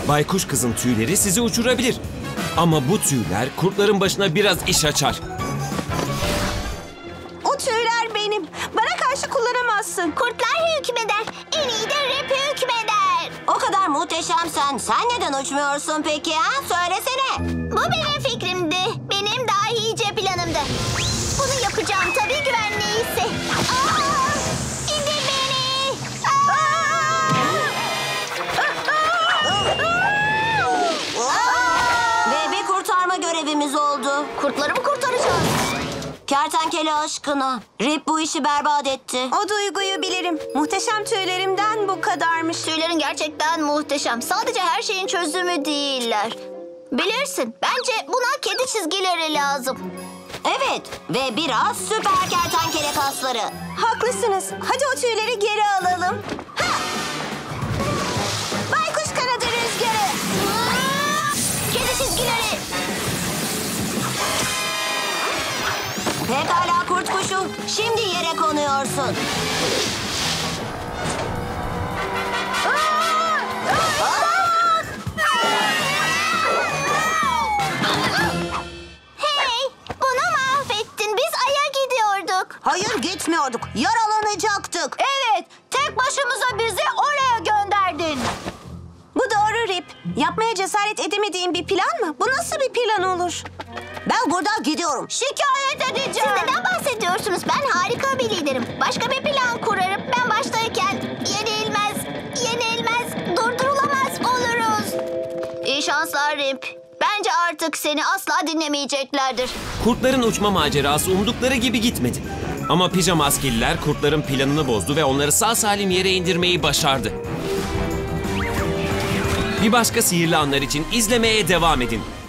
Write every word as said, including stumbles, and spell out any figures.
Baykuş kızın tüyleri sizi uçurabilir. Ama bu tüyler kurtların başına biraz iş açar. O tüyler benim. Bana karşı kullanamazsın. Kurtlar hükmeder. En iyi de Rip hükmeder. O kadar muhteşemsen sen neden uçmuyorsun peki ha? Söylesene. Bu benim fikrimdi. Benim dahice planımdı. Bunu yapacağım tabii güvenliyse. Aa! İndir beni. Ve bir kurtarma görevimiz oldu. Kurtları mı kurtaracağız? Kertenkele aşkına. Rip bu işi berbat etti. O duyguyu bilirim. Muhteşem tüylerimden bu kadarmış. Tüylerin gerçekten muhteşem. Sadece her şeyin çözümü değiller. Bilirsin. Bence buna kedi çizgileri lazım. Evet ve biraz süper kertenkele kasları. Haklısınız. Hadi o tüyleri geri alalım. Ha! Baykuş kanadı rüzgarı. Kedi çizgileri. Pekala kurt kuşu. Şimdi yere konuyorsun. Hey, bunu mahvettin. Biz Ay'a gidiyorduk. Hayır gitmiyorduk. Yaralanacaktık. Evet, tek başımıza bizi oraya gönderdin. Bu doğru Rip. Yapmaya cesaret edemediğin bir plan mı? Bu nasıl bir plan olur? Ben buradan gidiyorum. Şikayet edeceğim. Siz neden bahsediyorsunuz? Ben harika bir liderim. Başka bir plan kurarım. Ben baştayken yenilmez, yenilmez, durdurulamaz oluruz. İyi şanslar Rip. Bence artık seni asla dinlemeyeceklerdir. Kurtların uçma macerası umdukları gibi gitmedi. Ama pijama askeriler kurtların planını bozdu ve onları sağ salim yere indirmeyi başardı. Bir başka sihirli anlar için izlemeye devam edin.